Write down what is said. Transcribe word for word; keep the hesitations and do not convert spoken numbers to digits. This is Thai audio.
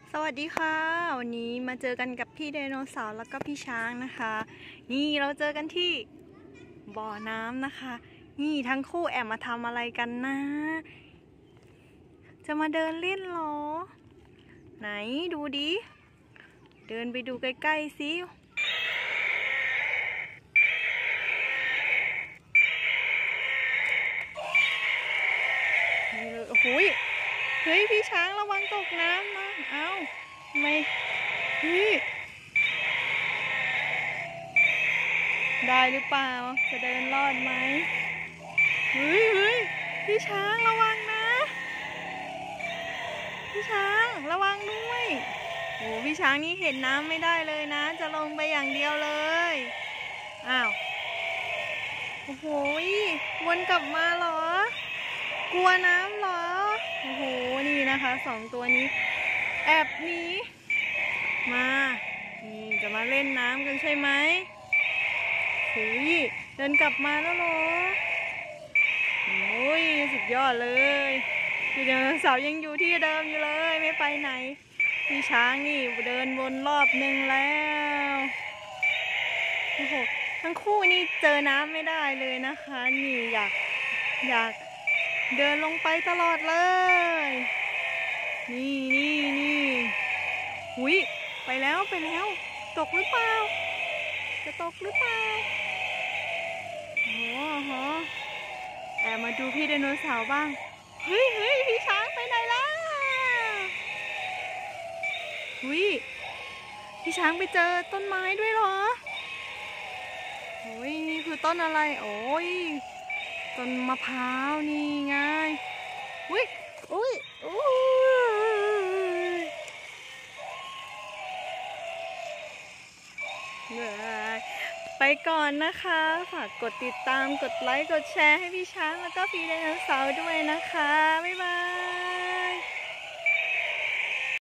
สวัสดีค่ะวันนี้มาเจอกันกับพี่ไดโนเสาร์แล้วก็พี่ช้างนะคะ นี่เราเจอกันที่บ่อน้ำนะคะ นี่ทั้งคู่แอบมาทำอะไรกันนะ จะมาเดินเล่นหรอ ไหนดูดิเดินไปดูใกล้ๆสินี่เลยโอ้โหเฮ้ยพี่ช้างระวังตกน้ำนะเอ้าไม่เฮ้ยได้หรือเปล่าจะเดินรอดไหมเฮ้ยเฮ้ยพี่ช้างระวังนะพี่ช้างระวังด้วยโอ้พี่ช้างนี่เห็นน้ำไม่ได้เลยนะจะลงไปอย่างเดียวเลยอ้าวโอ้โหวนกลับมาเหรอกลัวน้ำเหรอโอ้โหนี่นะคะสองตัวนี้แอบหนีมานี่จะมาเล่นน้ำกันใช่ไหมเฮ้ยเดินกลับมาแล้วเหรอโอ้ยสุดยอดเลยพี่ไดโนเสาร์ยังอยู่ที่เดิมอยู่เลยไม่ไปไหนพี่ช้างนี่เดินวนรอบหนึ่งแล้วโอ้โหทั้งคู่นี่เจอน้ำไม่ได้เลยนะคะนี่อยากอยากเดินลงไปตลอดเลยนี่นี่นี่หุยไปแล้วไปแล้วตกหรือเปล่าจะตกหรือเปล่าโอ้โหแอบมาดูพี่ไดโนเสาร์บ้างเฮ้ยเฮ้ยพี่ช้างไปไหนล่ะหุยพี่ช้างไปเจอต้นไม้ด้วยเหรอโอ้ยนี่คือต้นอะไรโอ้ยต้นมะพร้าวนี่ไงอุ้ยอุ้ยอุ้ยไปก่อนนะคะฝากกดติดตามกดไลค์กดแชร์ให้พี่ช้างแล้วก็พี่ไดโนเสาร์ด้วยนะคะบ๊ายบาย